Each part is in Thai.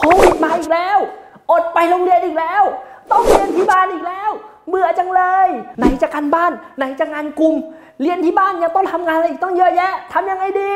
วิดมาอีกแล้วอดไปโรงเรียนอีกแล้วต้องเรียนที่บ้านอีกแล้วเบื่อจังเลยไหนจะการบ้านไหนจะงานกลุ่มเรียนที่บ้านยังต้องทำงานอะไรอีกต้องเยอะแยะทำยังไงดี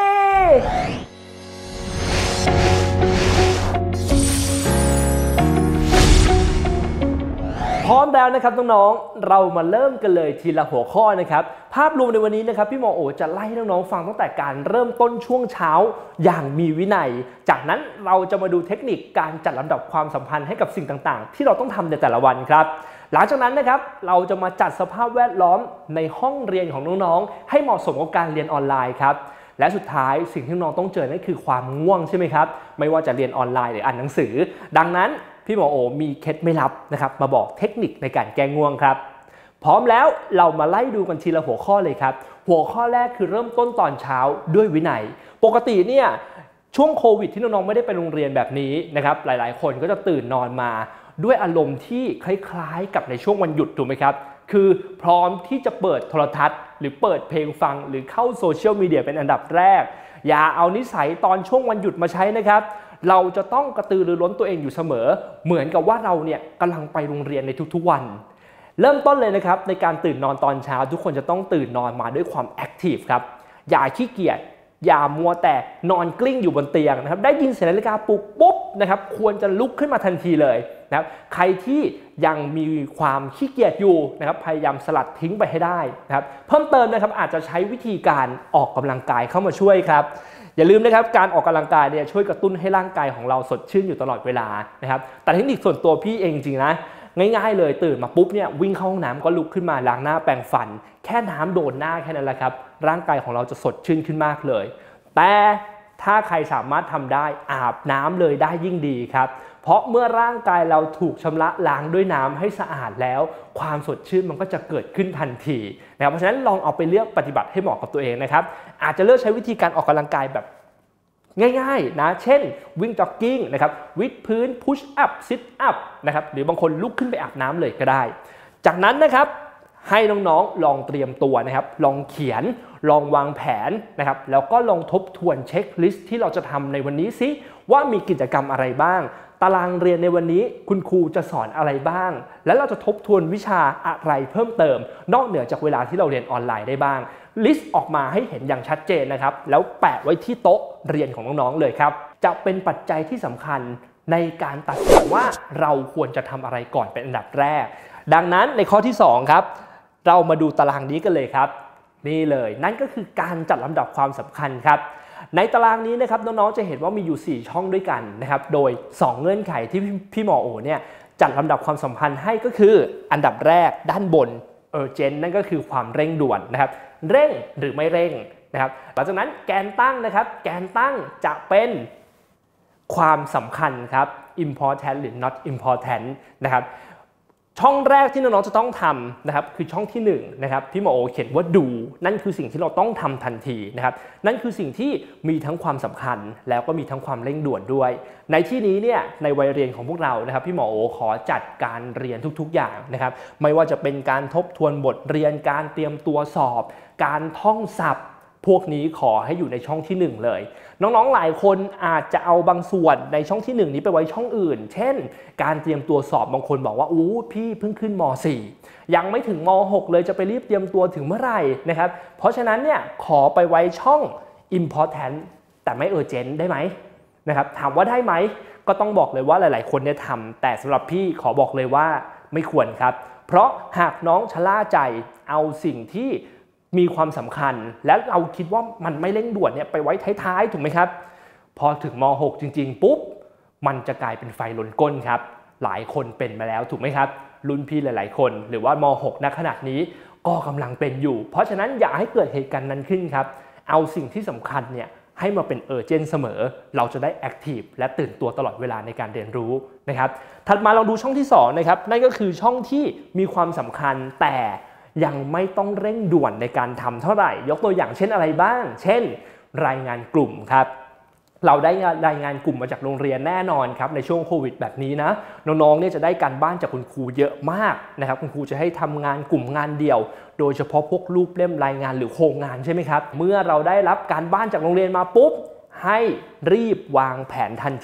พร้อมแล้วนะครับน้องๆเรามาเริ่มกันเลยทีละหัวข้อนะครับภาพรวมในวันนี้นะครับพี่หมอโอจะไล่ให้น้องๆฟังตั้งแต่การเริ่มต้นช่วงเช้าอย่างมีวินัยจากนั้นเราจะมาดูเทคนิคการจัดลำดับความสัมพันธ์ให้กับสิ่งต่างๆที่เราต้องทำในแต่ละวันครับหลังจากนั้นนะครับเราจะมาจัดสภาพแวดล้อมในห้องเรียนของน้องๆให้เหมาะสมกับการเรียนออนไลน์ครับและสุดท้ายสิ่งที่น้องต้องเจอนั่นคือความง่วงใช่ไหมครับไม่ว่าจะเรียนออนไลน์หรืออ่านหนังสือดังนั้นพี่หมอโอมีเคล็ดไม่ลับนะครับมาบอกเทคนิคในการแก้ง่วงครับพร้อมแล้วเรามาไล่ดูกันทีละหัวข้อเลยครับหัวข้อแรกคือเริ่มต้นตอนเช้าด้วยวินัยปกติเนี่ยช่วงโควิดที่น้องๆไม่ได้ไปโรงเรียนแบบนี้นะครับหลายๆคนก็จะตื่นนอนมาด้วยอารมณ์ที่คล้ายๆกับในช่วงวันหยุดถูกไหมครับคือพร้อมที่จะเปิดโทรทัศน์หรือเปิดเพลงฟังหรือเข้าโซเชียลมีเดียเป็นอันดับแรกอย่าเอานิสัยตอนช่วงวันหยุดมาใช้นะครับเราจะต้องกระตือรือร้นตัวเองอยู่เสมอเหมือนกับว่าเราเนี่ยกำลังไปโรงเรียนในทุกๆวันเริ่มต้นเลยนะครับในการตื่นนอนตอนเช้าทุกคนจะต้องตื่นนอนมาด้วยความแอคทีฟครับอย่าขี้เกียจอย่ามัวแต่นอนกลิ้งอยู่บนเตียงนะครับได้ยินเสียงนาฬิกาปลุกปุ๊บนะครับควรจะลุกขึ้นมาทันทีเลยนะครับใครที่ยังมีความขี้เกียจอยู่นะครับพยายามสลัดทิ้งไปให้ได้นะครับเพิ่มเติมนะครับอาจจะใช้วิธีการออกกำลังกายเข้ามาช่วยครับอย่าลืมนะครับการออกกำลังกายเนี่ยช่วยกระตุ้นให้ร่างกายของเราสดชื่นอยู่ตลอดเวลานะครับแต่เทคนิคส่วนตัวพี่เองจริงๆนะง่ายๆเลยตื่นมาปุ๊บเนี่ยวิ่งเข้าห้องน้ำก็ลุกขึ้นมาล้างหน้าแปรงฟันแค่น้ำโดนหน้าแค่นั้นแหละครับร่างกายของเราจะสดชื่นขึ้นมากเลยแต่ถ้าใครสามารถทำได้อาบน้ำเลยได้ยิ่งดีครับเพราะเมื่อร่างกายเราถูกชำระล้างด้วยน้ำให้สะอาดแล้วความสดชื่นมันก็จะเกิดขึ้นทันทีนะครับเพราะฉะนั้นลองเอาไปเลือกปฏิบัติให้เหมาะกับตัวเองนะครับอาจจะเลือกใช้วิธีการออกกำลังกายแบบง่ายๆนะเช่นวิ่งจ็อกกิ้งนะครับวิดพื้นพุชอัพซิทอัพนะครับหรือบางคนลุกขึ้นไปอาบน้ำเลยก็ได้จากนั้นนะครับให้น้องๆลองเตรียมตัวนะครับลองเขียนลองวางแผนนะครับแล้วก็ลองทบทวนเช็คลิสต์ที่เราจะทำในวันนี้ซิว่ามีกิจกรรมอะไรบ้างตารางเรียนในวันนี้คุณครูจะสอนอะไรบ้างและเราจะทบทวนวิชาอะไรเพิ่มเติมนอกเหนือจากเวลาที่เราเรียนออนไลน์ได้บ้างลิสต์ออกมาให้เห็นอย่างชัดเจนนะครับแล้วแปะไว้ที่โต๊ะเรียนของน้องๆเลยครับจะเป็นปัจจัยที่สำคัญในการตัดสินว่าเราควรจะทำอะไรก่อนเป็นอันดับแรกดังนั้นในข้อที่2ครับเรามาดูตารางนี้กันเลยครับนี่เลยนั่นก็คือการจัดลำดับความสำคัญครับในตารางนี้นะครับน้องๆจะเห็นว่ามีอยู่4ช่องด้วยกันนะครับโดย2เงื่อนไขที่พี่หมอโอเนี่ยจัดลำดับความสัมพันธ์ให้ก็คืออันดับแรกด้านบน urgent นั่นก็คือความเร่งด่วนนะครับเร่งหรือไม่เร่งนะครับหลังจากนั้นแกนตั้งนะครับแกนตั้งจะเป็นความสำคัญครับ important หรือ not important นะครับช่องแรกที่น้องๆจะต้องทำนะครับคือช่องที่1นะครับพี่หมอโอเขียนว่าดูนั่นคือสิ่งที่เราต้องทำทันทีนะครับนั่นคือสิ่งที่มีทั้งความสำคัญแล้วก็มีทั้งความเร่งด่วนด้วยในที่นี้เนี่ยในวัยเรียนของพวกเรานะครับพี่หมอโอขอจัดการเรียนทุกๆอย่างนะครับไม่ว่าจะเป็นการทบทวนบทเรียนการเตรียมตัวสอบการท่องศัพท์พวกนี้ขอให้อยู่ในช่องที่1เลยน้องๆหลายคนอาจจะเอาบางส่วนในช่องที่1นี้ไปไว้ช่องอื่นเช่นการเตรียมตัวสอบบางคนบอกว่าพี่เพิ่งขึ้นม.4 ยังไม่ถึงม.6 เลยจะไปรีบเตรียมตัวถึงเมื่อไหร่นะครับเพราะฉะนั้นเนี่ยขอไปไว้ช่อง important แต่ไม่ urgent ได้ไหมนะครับถามว่าได้ไหมก็ต้องบอกเลยว่าหลายๆคนเนี่ยทำแต่สำหรับพี่ขอบอกเลยว่าไม่ควรครับเพราะหากน้องชะล่าใจเอาสิ่งที่มีความสำคัญและเราคิดว่ามันไม่เร่งด่วนเนี่ยไปไว้ท้ายๆถูกไหมครับพอถึงม.6 จริงๆปุ๊บมันจะกลายเป็นไฟล้นก้นครับหลายคนเป็นมาแล้วถูกไหมครับรุ่นพี่หลายๆคนหรือว่าม.6 ณขณะนี้ก็กำลังเป็นอยู่เพราะฉะนั้นอย่าให้เกิดเหตุการณ์นั้นขึ้นครับเอาสิ่งที่สำคัญเนี่ยให้มาเป็นurgentเสมอเราจะได้แอคทีฟและตื่นตัวตลอดเวลาในการเรียนรู้นะครับถัดมาเราดูช่องที่2นะครับนั่นก็คือช่องที่มีความสำคัญแต่ยังไม่ต้องเร่งด่วนในการทำเท่าไหร่ยกตัวอย่างเช่นอะไรบ้างเช่นรายงานกลุ่มครับเราได้รายงานกลุ่มมาจากโรงเรียนแน่นอนครับในช่วงโควิดแบบนี้นะน้องๆเนี่ยจะได้การบ้านจากคุณครูเยอะมากนะครับคุณครูจะให้ทำงานกลุ่มงานเดี่ยวโดยเฉพาะพวกรูปเล่มรายงานหรือโครงงานใช่ไหมครับเมื่อเราได้รับการบ้านจากโรงเรียนมาปุ๊บให้รีบวางแผนทันที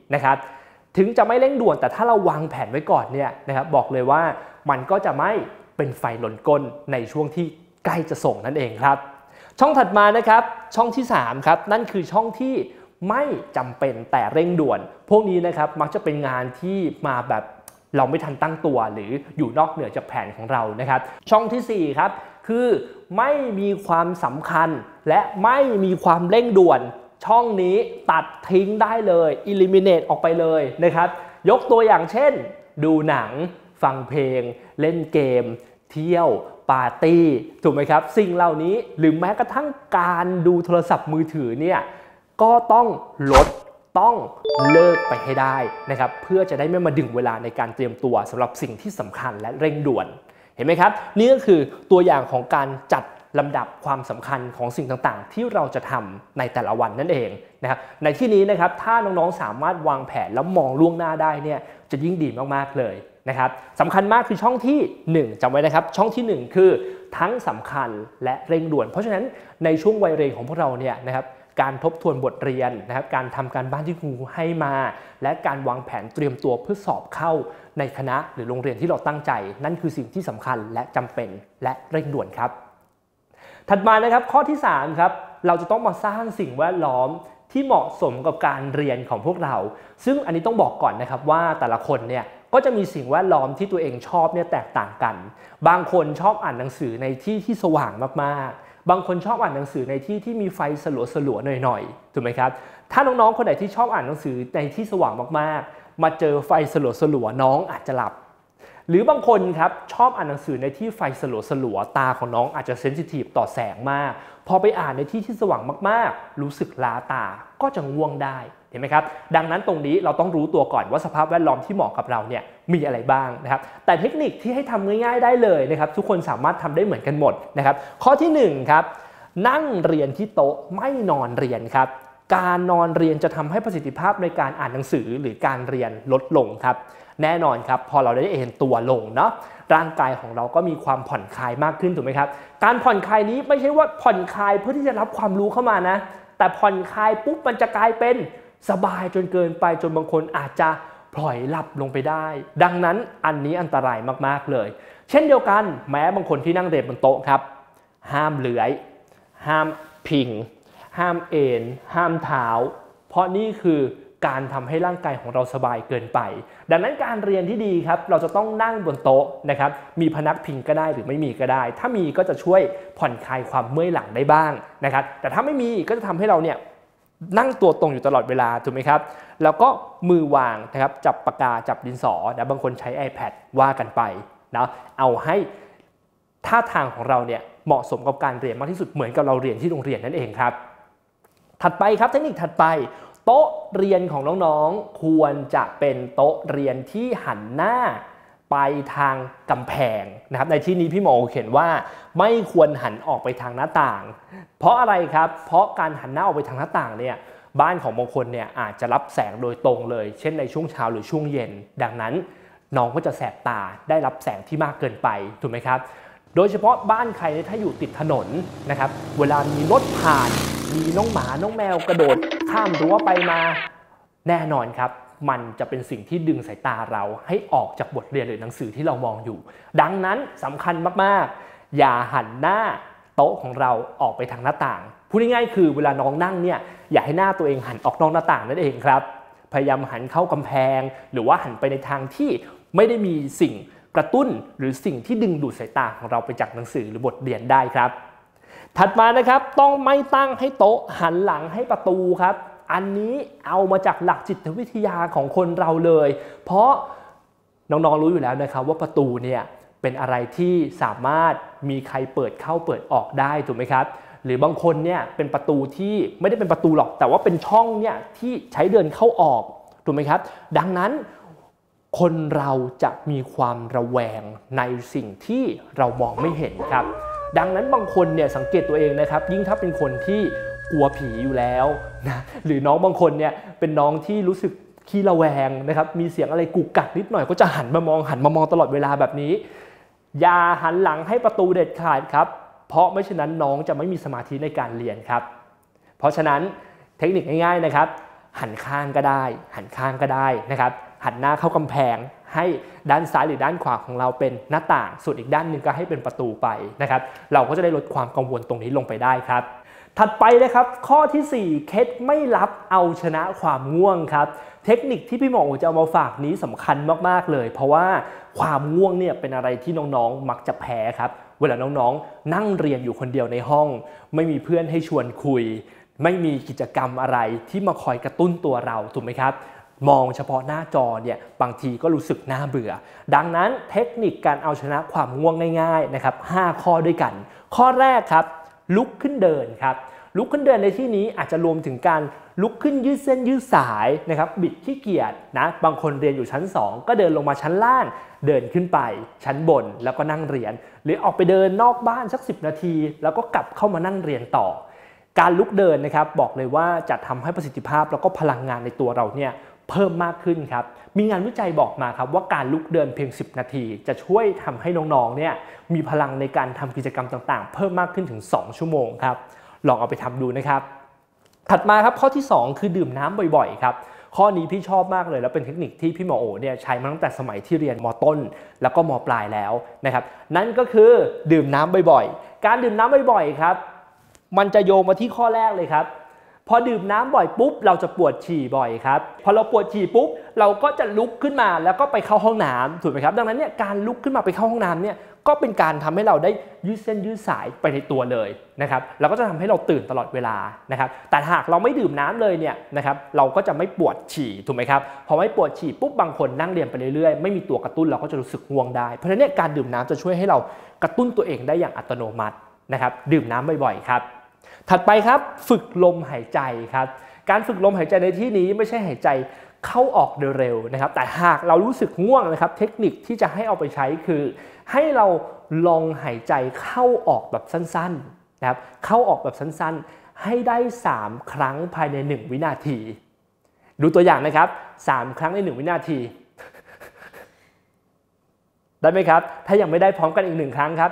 นะครับถึงจะไม่เร่งด่วนแต่ถ้าเราวางแผนไว้ก่อนเนี่ยนะครับบอกเลยว่ามันก็จะไม่เป็นไฟหล่นก้นในช่วงที่ใกล้จะส่งนั่นเองครับช่องถัดมานะครับช่องที่3ครับนั่นคือช่องที่ไม่จำเป็นแต่เร่งด่วนพวกนี้นะครับมักจะเป็นงานที่มาแบบเราไม่ทันตั้งตัวหรืออยู่นอกเหนือจากแผนของเรานะครับช่องที่4ครับคือไม่มีความสำคัญและไม่มีความเร่งด่วนช่องนี้ตัดทิ้งได้เลย eliminate ออกไปเลยนะครับยกตัวอย่างเช่นดูหนังฟังเพลงเล่นเกมเที่ยวปาร์ตี้ถูกไหมครับสิ่งเหล่านี้หรือแม้กระทั่งการดูโทรศัพท์มือถือเนี่ยก็ต้องลดต้องเลิกไปให้ได้นะครับเพื่อจะได้ไม่มาดึงเวลาในการเตรียมตัวสำหรับสิ่งที่สำคัญและเร่งด่วนเห็นไหมครับนี่ก็คือตัวอย่างของการจัดลำดับความสำคัญของสิ่งต่างๆที่เราจะทำในแต่ละวันนั่นเองนะครับในที่นี้นะครับถ้าน้องๆสามารถวางแผนแล้วมองล่วงหน้าได้เนี่ยจะยิ่งดีมากๆเลยนะครับสำคัญมากคือช่องที่1จำไว้นะครับช่องที่1คือทั้งสำคัญและเร่งด่วนเพราะฉะนั้นในช่วงวัยเรียนของพวกเราเนี่ยนะครับการทบทวนบทเรียนนะครับการทำการบ้านที่ครูให้มาและการวางแผนเตรียมตัวเพื่อสอบเข้าในคณะหรือโรงเรียนที่เราตั้งใจนั่นคือสิ่งที่สำคัญและจำเป็นและเร่งด่วนครับถัดมานะครับข้อที่3ครับเราจะต้องมาสร้างสิ่งแวดล้อมที่เหมาะสมกับการเรียนของพวกเราซึ่งอันนี้ต้องบอกก่อนนะครับว่าแต่ละคนเนี่ยก็จะมีสิ่งแวดล้อมที่ตัวเองชอบเนี่ยแตกต่างกันบางคนชอบอ่านหนังสือในที่ที่สว่างมากๆบางคนชอบอ่านหนังสือในที่ที่มีไฟสลัวๆหน่อยๆถูกไหมครับถ้าน้องๆคนไหนที่ชอบอ่านหนังสือในที่สว่างมากๆมาเจอไฟสลัวๆน้องอาจจะหลับหรือบางคนครับชอบอ่านหนังสือในที่ไฟสลัวๆตาของน้องอาจจะเซนซิทีฟต่อแสงมากพอไปอ่านในที่ที่สว่างมากๆรู้สึกล้าตาก็จะง่วงได้เห็นไหมครับดังนั้นตรงนี้เราต้องรู้ตัวก่อนว่าสภาพแวดล้อมที่เหมาะกับเราเนี่ยมีอะไรบ้างนะครับแต่เทคนิคที่ให้ทำง่ายๆได้เลยนะครับทุกคนสามารถทำได้เหมือนกันหมดนะครับข้อที่1ครับนั่งเรียนที่โต๊ะไม่นอนเรียนครับการนอนเรียนจะทำให้ประสิทธิภาพในการอ่านหนังสือหรือการเรียนลดลงครับแน่นอนครับพอเราได้เอนตัวลงเนาะร่างกายของเราก็มีความผ่อนคลายมากขึ้นถูกไหมครับการผ่อนคลายนี้ไม่ใช่ว่าผ่อนคลายเพื่อที่จะรับความรู้เข้ามานะแต่ผ่อนคลายปุ๊บมันจะกลายเป็นสบายจนเกินไปจนบางคนอาจจะพลอยหลับลงไปได้ดังนั้นอันนี้อันตรายมากๆเลยเช่นเดียวกันแม้บางคนที่นั่งเรียนบนโต๊ะครับห้ามเลื้อยห้ามพิงห้ามเอนห้ามเท้าเพราะนี่คือการทำให้ร่างกายของเราสบายเกินไปดังนั้นการเรียนที่ดีครับเราจะต้องนั่งบนโต๊ะนะครับมีพนักพิงก็ได้หรือไม่มีก็ได้ถ้ามีก็จะช่วยผ่อนคลายความเมื่อยหลังได้บ้างนะครับแต่ถ้าไม่มีก็จะทำให้เราเนี่ยนั่งตัวตรงอยู่ตลอดเวลาถูกไหมครับแล้วก็มือวางนะครับจับปากกาจับดินสอนะบางคนใช้ iPad ว่ากันไปนะเอาให้ท่าทางของเราเนี่ยเหมาะสมกับการเรียนมากที่สุดเหมือนกับเราเรียนที่โรงเรียนนั่นเองครับถัดไปครับเทคนิคถัดไปโต๊ะเรียนของน้องๆควรจะเป็นโต๊ะเรียนที่หันหน้าไปทางกำแพงนะครับในที่นี้พี่หมอเขียนว่าไม่ควรหันออกไปทางหน้าต่างเพราะอะไรครับเพราะการหันหน้าออกไปทางหน้าต่างเนี่ยบ้านของบางคนเนี่ยอาจจะรับแสงโดยตรงเลยเช่นในช่วงเช้าหรือช่วงเย็นดังนั้นน้องก็จะแสบตาได้รับแสงที่มากเกินไปถูกไหมครับโดยเฉพาะบ้านใครถ้าอยู่ติดถนนนะครับเวลามีรถผ่านมีน้องหมาน้องแมวกระโดดข้ามรั้วไปมาแน่นอนครับมันจะเป็นสิ่งที่ดึงสายตาเราให้ออกจากบทเรียนหรือหนังสือที่เรามองอยู่ดังนั้นสำคัญมากๆอย่าหันหน้าโต๊ะของเราออกไปทางหน้าต่างพูดง่ายๆคือเวลาน้องนั่งเนี่ยอย่าให้หน้าตัวเองหันออกนอกหน้าต่างนั่นเองครับพยายามหันเข้ากำแพงหรือว่าหันไปในทางที่ไม่ได้มีสิ่งกระตุ้นหรือสิ่งที่ดึงดูดสายตาของเราไปจากหนังสือหรือบทเรียนได้ครับถัดมานะครับต้องไม่ตั้งให้โต๊ะหันหลังให้ประตูครับอันนี้เอามาจากหลักจิตวิทยาของคนเราเลยเพราะน้องๆรู้อยู่แล้วนะครับว่าประตูเนี่ยเป็นอะไรที่สามารถมีใครเปิดเข้าเปิดออกได้ถูกไหมครับหรือบางคนเนี่ยเป็นประตูที่ไม่ได้เป็นประตูหรอกแต่ว่าเป็นช่องเนี่ยที่ใช้เดินเข้าออกถูกไหมครับดังนั้นคนเราจะมีความระแวงในสิ่งที่เรามองไม่เห็นครับดังนั้นบางคนเนี่ยสังเกตตัวเองนะครับยิ่งถ้าเป็นคนที่กลัวผีอยู่แล้วนะหรือน้องบางคนเนี่ยเป็นน้องที่รู้สึกขี้ระแวงนะครับมีเสียงอะไรกุกกักนิดหน่อยก็จะหันมามองตลอดเวลาแบบนี้อย่าหันหลังให้ประตูเด็ดขาดครับเพราะไม่เช่นนั้นน้องจะไม่มีสมาธิในการเรียนครับเพราะฉะนั้นเทคนิคง่ายๆนะครับหันข้างก็ได้หันข้างก็ได้นะครับหันหน้าเข้ากำแพงให้ด้านซ้ายหรือด้านขวาของเราเป็นหน้าต่างส่วนอีกด้านหนึ่งก็ให้เป็นประตูไปนะครับเราก็จะได้ลดความกังวลตรงนี้ลงไปได้ครับถัดไปนะครับข้อที่4เคล็ดไม่ลับเอาชนะความง่วงครับเทคนิคที่พี่หมอโอจะเอามาฝากนี้สำคัญมากๆเลยเพราะว่าความง่วงเนี่ยเป็นอะไรที่น้องๆมักจะแพ้ครับเวลาน้องๆนั่งเรียนอยู่คนเดียวในห้องไม่มีเพื่อนให้ชวนคุยไม่มีกิจกรรมอะไรที่มาคอยกระตุ้นตัวเราถูกไหมครับมองเฉพาะหน้าจอเนี่ยบางทีก็รู้สึกน่าเบื่อดังนั้นเทคนิคการเอาชนะความง่วงง่ายๆนะครับ5ข้อด้วยกันข้อแรกครับลุกขึ้นเดินครับลุกขึ้นเดินในที่นี้อาจจะรวมถึงการลุกขึ้นยืดเส้นยืดสายนะครับบิดขี้เกียจนะบางคนเรียนอยู่ชั้น2ก็เดินลงมาชั้นล่างเดินขึ้นไปชั้นบนแล้วก็นั่งเรียนหรือออกไปเดินนอกบ้านสัก10 นาทีแล้วก็กลับเข้ามานั่งเรียนต่อการลุกเดินนะครับบอกเลยว่าจะทำให้ประสิทธิภาพแล้วก็พลังงานในตัวเราเนี่ยเพิ่มมากขึ้นครับมีงานวิจัยบอกมาครับว่าการลุกเดินเพียง10 นาทีจะช่วยทำให้น้องๆเนี่ยมีพลังในการทำกิจกรรมต่างๆเพิ่มมากขึ้นถึง2 ชั่วโมงครับลองเอาไปทำดูนะครับถัดมาครับข้อที่2คือดื่มน้ำบ่อยๆครับข้อนี้พี่ชอบมากเลยแล้วเป็นเทคนิคที่พี่หมอโอเนี่ยใช้มาตั้งแต่สมัยที่เรียนม.ต้นแล้วก็ม.ปลายแล้วนะครับนั่นก็คือดื่มน้ำบ่อยๆการดื่มน้ำบ่อยๆครับมันจะโยงมาที่ข้อแรกเลยครับพอดื่มน้ำบ่อยปุ๊บเราจะปวดฉี่บ่อยครับพอเราปวดฉี่ปุ๊บเราก็จะลุกขึ้นมาแล้วก็ไปเข้าห้องน้ำถูกไหมครับดังนั้นเนี่ยการลุกขึ้นมาไปเข้าห้องน้ำเนี่ยก็เป็นการทำให้เราได้ยืดเส้นยืดสายไปในตัวเลยนะครับเราก็จะทำให้เราตื่นตลอดเวลานะครับแต่หากเราไม่ดื่มน้ำเลยเนี่ยนะครับเราก็จะไม่ปวดฉี่ถูกไหมครับพอไม่ปวดฉี่ปุ๊บบางคนนั่งเรียนไปเรื่อยๆไม่มีตัวกระตุ้นเราก็จะรู้สึกง่วงได้เพราะฉะนั้นเนี่ยการดื่มน้ำจะช่วยให้เรากระตุ้นตัวเองได้อย่างอัตโนมัตินะครับดื่มน้ำบ่อยๆครับถัดไปครับฝึกลมหายใจครับการฝึกลมหายใจในที่นี้ไม่ใช่หายใจเข้าออกเร็วๆนะครับแต่หากเรารู้สึกง่วงนะครับเทคนิคที่จะให้เอาไปใช้คือให้เราลองหายใจเข้าออกแบบสั้นๆนะครับเข้าออกแบบสั้นๆให้ได้3 ครั้งภายใน1 วินาทีดูตัวอย่างนะครับ3 ครั้งใน1 วินาทีได้ไหมครับถ้ายังไม่ได้พร้อมกันอีก1 ครั้งครับ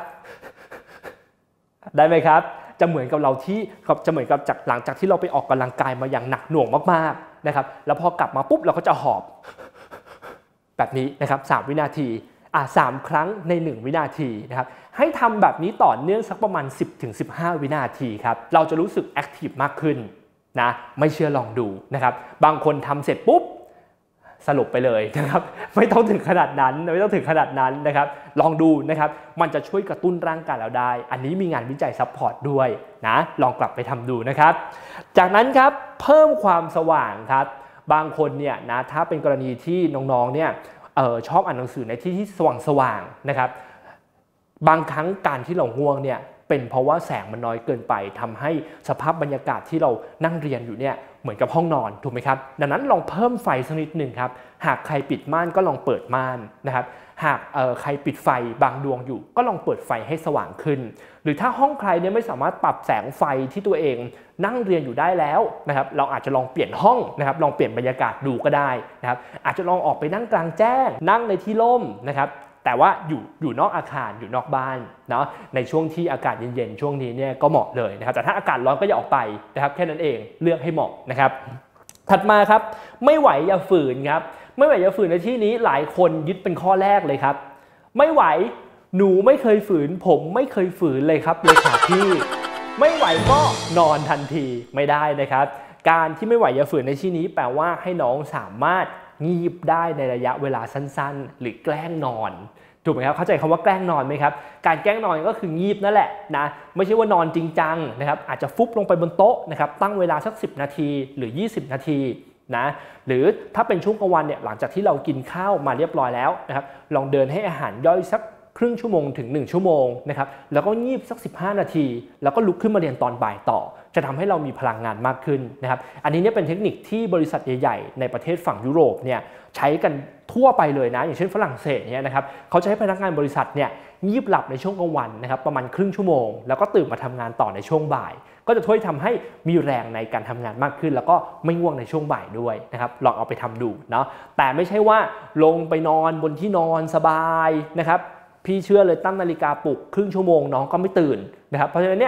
ได้ไหมครับจะเหมือนกับเราที่จะเหมือนกับหลังจากที่เราไปออกกำลังกายมาอย่างหนักหน่วงมากๆนะครับแล้วพอกลับมาปุ๊บเราก็จะหอบแบบนี้นะครับ3 วินาที3 ครั้งใน1 วินาทีนะครับให้ทำแบบนี้ต่อเนื่องสักประมาณ 10-15 วินาทีครับเราจะรู้สึกแอคทีฟมากขึ้นนะไม่เชื่อลองดูนะครับบางคนทำเสร็จปุ๊บสรุปไปเลยนะครับไม่ต้องถึงขนาดนั้นนะครับลองดูนะครับมันจะช่วยกระตุ้นร่างกายเราได้อันนี้มีงานวิจัยซัพพอร์ตด้วยนะลองกลับไปทำดูนะครับจากนั้นครับเพิ่มความสว่างครับบางคนเนี่ยนะถ้าเป็นกรณีที่น้องๆเนี่ยชอบอ่านหนังสือในที่ที่สว่างๆนะครับบางครั้งการที่เราง่วงเนี่ยเป็นเพราะว่าแสงมันน้อยเกินไปทำให้สภาพบรรยากาศที่เรานั่งเรียนอยู่เนี่ยเหมือนกับห้องนอนถูกไหมครับดังนั้นลองเพิ่มไฟสักนิดหนึ่งครับหากใครปิดม่านก็ลองเปิดม่านนะครับหากใครปิดไฟบางดวงอยู่ก็ลองเปิดไฟให้สว่างขึ้นหรือถ้าห้องใครเนี่ยไม่สามารถปรับแสงไฟที่ตัวเองนั่งเรียนอยู่ได้แล้วนะครับเราอาจจะลองเปลี่ยนห้องนะครับลองเปลี่ยนบรรยากาศดูก็ได้นะครับอาจจะลองออกไปนั่งกลางแจ้งนั่งในที่ร่มนะครับแต่ว่าอยู่นอกอาคารอยู่นอกบ้านเนาะในช่วงที่อากาศเย็นๆช่วงนี้เนี่ยก็เหมาะเลยนะครับแต่ถ้าอากาศร้อนก็อย่าออกไปนะครับแค่นั้นเองเลือกให้เหมาะนะครับถัดมาครับไม่ไหวอย่าฝืนครับไม่ไหวอย่าฝืนในที่นี้หลายคนยึดเป็นข้อแรกเลยครับไม่ไหวหนูไม่เคยฝืนผมไม่เคยฝืนเลยครับเลยค่ะพี่ไม่ไหวก็นอนทันทีไม่ได้นะครับการที่ไม่ไหวอย่าฝืนในที่นี้แปลว่าให้น้องสามารถงีบได้ในระยะเวลาสั้นๆหรือแกล้งนอนถูกไหมครับเข้าใจคำว่าแกล้งนอนไหมครับการแกล้งนอนก็คืองีบนั่นแหละนะไม่ใช่ว่านอนจริงจังนะครับอาจจะฟุบลงไปบนโต๊ะนะครับตั้งเวลาสัก10 นาทีหรือ20 นาทีนะหรือถ้าเป็นช่วงกลางวันเนี่ยหลังจากที่เรากินข้าวมาเรียบร้อยแล้วนะครับลองเดินให้อาหารย่อยสักครึ่งชั่วโมงถึง1 ชั่วโมงนะครับแล้วก็งีบสัก15 นาทีแล้วก็ลุกขึ้นมาเรียนตอนบ่ายต่อจะทำให้เรามีพลังงานมากขึ้นนะครับอันนี้เนี่ยเป็นเทคนิคที่บริษัทใหญ่ๆในประเทศฝั่งยุโรปเนี่ยใช้กันทั่วไปเลยนะอย่างเช่นฝรั่งเศสเนี่ยนะครับเขาจะให้พนักงานบริษัทเนี่ยงีบหลับในช่วงกลางวันนะครับประมาณครึ่งชั่วโมงแล้วก็ตื่นมาทำงานต่อในช่วงบ่ายก็จะช่วยทำให้มีแรงในการทำงานมากขึ้นแล้วก็ไม่ง่วงในช่วงบ่ายด้วยนะครับลองเอาไปทำดูเนาะแต่ไม่ใช่ว่าลงไปนอนบนที่นอนสบายนะครับพี่เชื่อเลยตั้งนาฬิกาปลุกครึ่งชั่วโมงน้องก็ไม่ตื่นนะครับเพราะฉะนั้นเนี่ย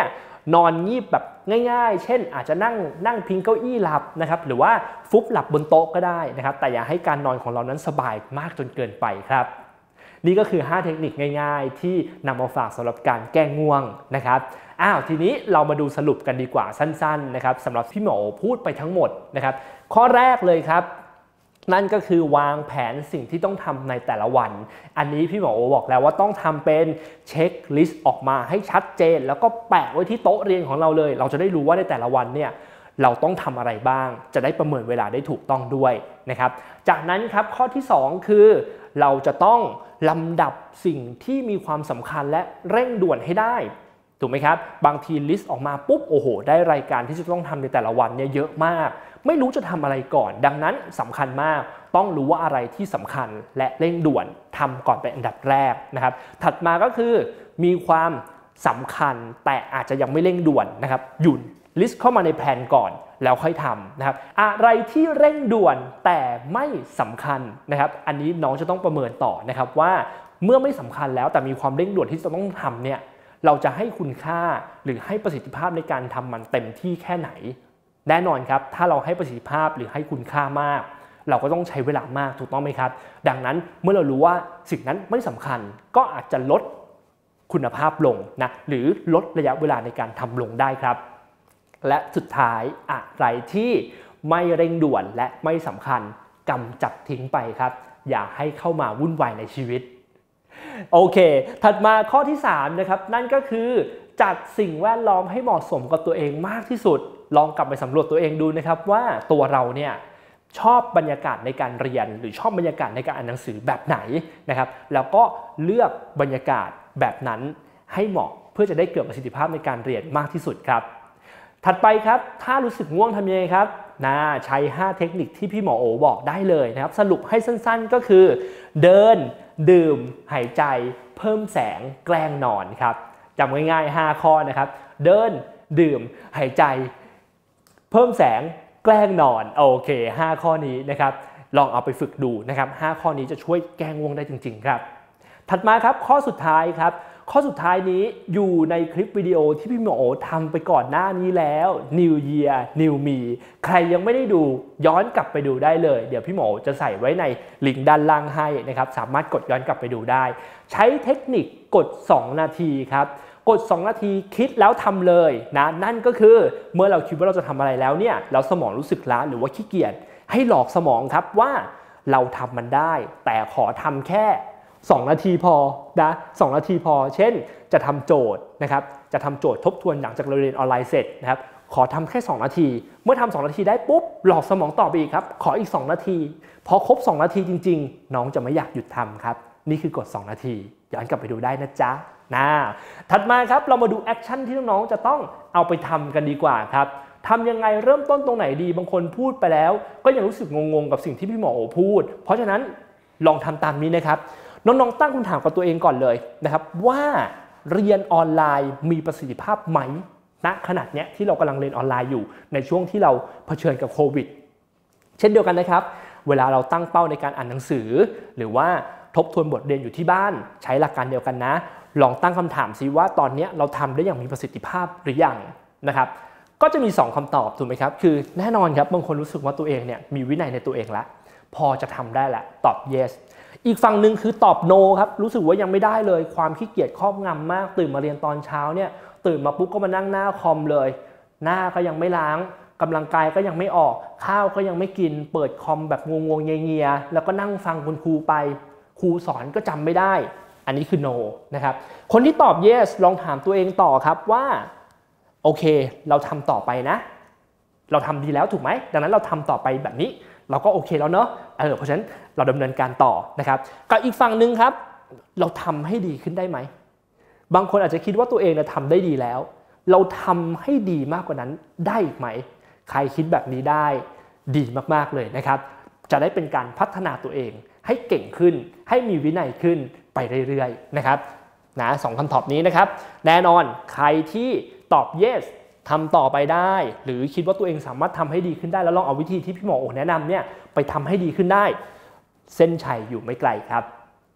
นอนงีบแบบง่ายๆเช่นอาจจะนั่งพิงเก้าอี้หลับนะครับหรือว่าฟุบหลับบนโต๊ะก็ได้นะครับแต่อย่าให้การนอนของเรานั้นสบายมากจนเกินไปครับนี่ก็คือ5เทคนิคง่ายๆที่นำมาฝากสำหรับการแก้ง่วงนะครับทีนี้เรามาดูสรุปกันดีกว่าสั้นๆนะครับสำหรับพี่หมอพูดไปทั้งหมดนะครับข้อแรกเลยครับนั่นก็คือวางแผนสิ่งที่ต้องทำในแต่ละวันอันนี้พี่หมอบอกแล้วว่าต้องทำเป็นเช็คลิสต์ออกมาให้ชัดเจนแล้วก็แปะไว้ที่โต๊ะเรียนของเราเลยเราจะได้รู้ว่าในแต่ละวันเนี่ยเราต้องทำอะไรบ้างจะได้ประเมินเวลาได้ถูกต้องด้วยนะครับจากนั้นครับข้อที่2คือเราจะต้องลำดับสิ่งที่มีความสำคัญและเร่งด่วนให้ได้ถูกไหมครับบางทีลิสต์ออกมาปุ๊บโอ้โหได้รายการที่จะต้องทำในแต่ละวันเนี่ยเยอะมากไม่รู้จะทำอะไรก่อนดังนั้นสำคัญมากต้องรู้ว่าอะไรที่สำคัญและเร่งด่วนทำก่อนเป็นอันดับแรกนะครับถัดมาก็คือมีความสำคัญแต่อาจจะยังไม่เร่งด่วนนะครับหยุดลิสต์เข้ามาในแผนก่อนแล้วค่อยทำนะครับอะไรที่เร่งด่วนแต่ไม่สำคัญนะครับอันนี้น้องจะต้องประเมินต่อนะครับว่าเมื่อไม่สำคัญแล้วแต่มีความเร่งด่วนที่จะต้องทำเนี่ยเราจะให้คุณค่าหรือให้ประสิทธิภาพในการทำมันเต็มที่แค่ไหนแน่นอนครับถ้าเราให้ประสิทธิภาพหรือให้คุณค่ามากเราก็ต้องใช้เวลามากถูกต้องไหมครับดังนั้นเมื่อเรารู้ว่าสิ่งนั้นไม่สำคัญก็อาจจะลดคุณภาพลงนะหรือลดระยะเวลาในการทำลงได้ครับและสุดท้ายอะไรที่ไม่เร่งด่วนและไม่สำคัญกำจัดทิ้งไปครับอย่าให้เข้ามาวุ่นวายในชีวิตโอเคถัดมาข้อที่3นะครับนั่นก็คือจัดสิ่งแวดล้อมให้เหมาะสมกับตัวเองมากที่สุดลองกลับไปสำรวจตัวเองดูนะครับว่าตัวเราเนี่ยชอบบรรยากาศในการเรียนหรือชอบบรรยากาศในการอ่านหนังสือแบบไหนนะครับแล้วก็เลือกบรรยากาศแบบนั้นให้เหมาะเพื่อจะได้เกิดประสิทธิภาพในการเรียนมากที่สุดครับถัดไปครับถ้ารู้สึกง่วงทำยังไงครับใช้5เทคนิคที่พี่หมอโอบอกได้เลยนะครับสรุปให้สั้นๆก็คือเดินดื่มหายใจเพิ่มแสงแกล้งนอนครับจำง่ายๆ5ข้อนะครับเดินดื่มหายใจเพิ่มแสงแกล้งนอนโอเค5ข้อนี้นะครับลองเอาไปฝึกดูนะครับ5ข้อนี้จะช่วยแก้ง่วงได้จริงๆครับถัดมาครับข้อสุดท้ายครับข้อสุดท้ายนี้อยู่ในคลิปวิดีโอที่พี่หมอโอทำไปก่อนหน้านี้แล้ว New Year New Me ใครยังไม่ได้ดูย้อนกลับไปดูได้เลยเดี๋ยวพี่หมอจะใส่ไว้ในลิงก์ด้านล่างให้นะครับสามารถกดย้อนกลับไปดูได้ใช้เทคนิคกด2นาทีครับกด2นาทีคิดแล้วทำเลยนะนั่นก็คือเมื่อเราคิดว่าเราจะทำอะไรแล้วเนี่ยแล้วสมองรู้สึกล้าหรือว่าขี้เกียจให้หลอกสมองครับว่าเราทำมันได้แต่ขอทำแค่2นาทีพอนะ2นาทีพอเช่นจะทำโจทย์นะครับจะทำโจทย์ทบทวนหลังจากเราเรียนออนไลน์เสร็จนะครับขอทำแค่2นาทีเมื่อทำ2นาทีได้ปุ๊บหลอกสมองต่อไปอีกครับขออีก2นาทีพอครบ2นาทีจริงๆน้องจะไม่อยากหยุดทำครับนี่คือกด2นาทีย้อนกลับไปดูได้นะจ๊ะถัดมาครับเรามาดูแอคชั่นที่น้องๆจะต้องเอาไปทำกันดีกว่าครับทำยังไงเริ่มต้นตรงไหนดีบางคนพูดไปแล้วก็ยังรู้สึกงงๆกับสิ่งที่พี่หมอโอพูดเพราะฉะนั้นลองทำตามนี้นะครับน้องๆตั้งคำถามกับตัวเองก่อนเลยนะครับว่าเรียนออนไลน์มีประสิทธิภาพไหมณขณะนี้ที่เรากำลังเรียนออนไลน์อยู่ในช่วงที่เราเผชิญกับโควิดเช่นเดียวกันนะครับเวลาเราตั้งเป้าในการอ่านหนังสือหรือว่าทบทวนบทเรียนอยู่ที่บ้านใช้หลักการเดียวกันนะลองตั้งคำถามซิว่าตอนนี้เราทำได้อย่างมีประสิทธิภาพหรือยังนะครับก็จะมี2คำตอบถูกไหมครับคือแน่นอนครับบางคนรู้สึกว่าตัวเองเนี่ยมีวินัยในตัวเองแล้วพอจะทำได้แหละตอบ yesอีกฝั่งหนึ่งคือตอบ no ครับรู้สึกว่ายังไม่ได้เลยความขี้เกียจครอบงำมากตื่นมาเรียนตอนเช้าเนี่ยตื่นมาปุ๊บก็มานั่งหน้าคอมเลยหน้าก็ยังไม่ล้างกำลังกายก็ยังไม่ออกข้าวก็ยังไม่กินเปิดคอมแบบงงๆเงียๆแล้วก็นั่งฟังคุณครูไปครูสอนก็จำไม่ได้อันนี้คือ no นะครับคนที่ตอบ yes ลองถามตัวเองต่อครับว่าโอเคเราทำต่อไปนะเราทำดีแล้วถูกไหมดังนั้นเราทำต่อไปแบบนี้เราก็โอเคแล้วเนาะเพราะฉะนั้นเราดำเนินการต่อนะครับกับอีกฝั่งหนึ่งครับเราทำให้ดีขึ้นได้ไหมบางคนอาจจะคิดว่าตัวเองทำได้ดีแล้วเราทำให้ดีมากกว่านั้นได้อีกไหมใครคิดแบบนี้ได้ดีมากๆเลยนะครับจะได้เป็นการพัฒนาตัวเองให้เก่งขึ้นให้มีวินัยขึ้นไปเรื่อยๆนะครับ2คำตอบนี้นะครับแน่นอนใครที่ตอบ yes ทำต่อไปได้หรือคิดว่าตัวเองสามารถทำให้ดีขึ้นได้แล้วลองเอาวิธีที่พี่หมอโอแนะนำเนี่ยไปทำให้ดีขึ้นได้เส้นชัยอยู่ไม่ไกลครับ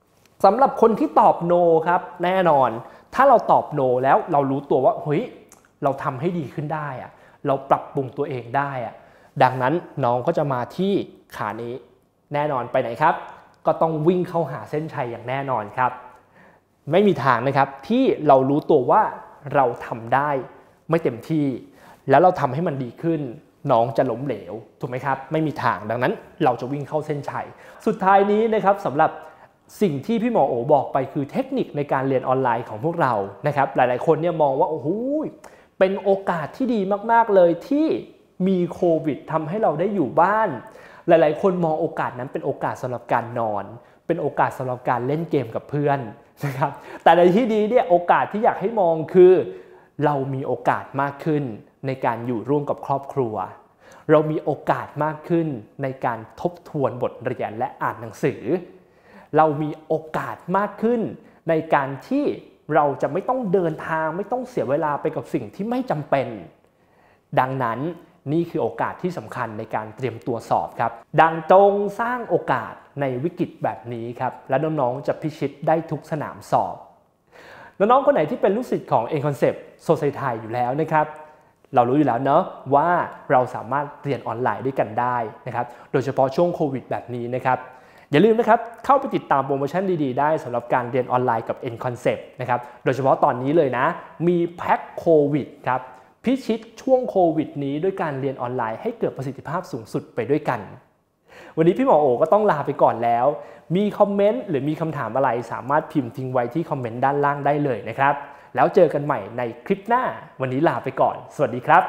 สำหรับคนที่ตอบ no ครับแน่นอนถ้าเราตอบ no แล้วเรารู้ตัวว่าเฮ้ยเราทำให้ดีขึ้นได้อะเราปรับปรุงตัวเองได้อะดังนั้นน้องก็จะมาที่ขานี้แน่นอนไปไหนครับก็ต้องวิ่งเข้าหาเส้นชัยอย่างแน่นอนครับไม่มีทางนะครับที่เรารู้ตัวว่าเราทำได้ไม่เต็มที่แล้วเราทำให้มันดีขึ้นน้องจะล้มเหลวถูกไหมครับไม่มีทางดังนั้นเราจะวิ่งเข้าเส้นชัยสุดท้ายนี้นะครับสำหรับสิ่งที่พี่หมอโอบอกไปคือเทคนิคในการเรียนออนไลน์ของพวกเรานะครับหลายๆคนเนี่ยมองว่าโอ้โหเป็นโอกาสที่ดีมากๆเลยที่มีโควิดทำให้เราได้อยู่บ้านหลายๆคนมองโอกาสนั้นเป็นโอกาสสำหรับการนอนเป็นโอกาสสำหรับการเล่นเกมกับเพื่อนนะครับแต่ในที่นี้เนี่ยโอกาสที่อยากให้มองคือเรามีโอกาสมากขึ้นในการอยู่ร่วมกับครอบครัวเรามีโอกาสมากขึ้นในการทบทวนบทเรียนและอ่านหนังสือเรามีโอกาสมากขึ้นในการที่เราจะไม่ต้องเดินทางไม่ต้องเสียเวลาไปกับสิ่งที่ไม่จำเป็นดังนั้นนี่คือโอกาสที่สำคัญในการเตรียมตัวสอบครับดังตรงสร้างโอกาสในวิกฤตแบบนี้ครับและน้องๆจะพิชิตได้ทุกสนามสอบน้องๆคนไหนที่เป็นลูกศิษย์ของ N-Concept Society อยู่แล้วนะครับเรารู้อยู่แล้วเนาะว่าเราสามารถเรียนออนไลน์ด้วยกันได้นะครับโดยเฉพาะช่วงโควิดแบบนี้นะครับอย่าลืมนะครับเข้าไปติดตามโปรโมชั่นดีๆได้สำหรับการเรียนออนไลน์กับ N-Concept นะครับโดยเฉพาะตอนนี้เลยนะมีแพ็คโควิดครับพิชิตช่วงโควิดนี้ด้วยการเรียนออนไลน์ให้เกิดประสิทธิภาพสูงสุดไปด้วยกันวันนี้พี่หมอโอก็ต้องลาไปก่อนแล้วมีคอมเมนต์หรือมีคำถามอะไรสามารถพิมพ์ทิ้งไว้ที่คอมเมนต์ด้านล่างได้เลยนะครับแล้วเจอกันใหม่ในคลิปหน้าวันนี้ลาไปก่อนสวัสดีครับ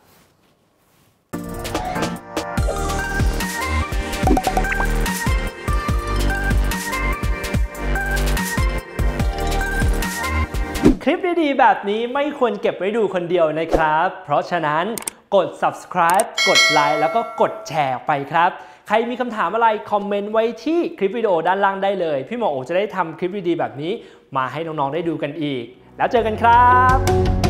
คลิปดีๆแบบนี้ไม่ควรเก็บไว้ดูคนเดียวนะครับเพราะฉะนั้นกด subscribe กดไลค์แล้วก็กดแชร์ออกไปครับใครมีคำถามอะไรคอมเมนต์ไว้ที่คลิปวิดีโอด้านล่างได้เลยพี่หมอโอจะได้ทำคลิปดีๆแบบนี้มาให้น้องๆได้ดูกันอีกแล้วเจอกันครับ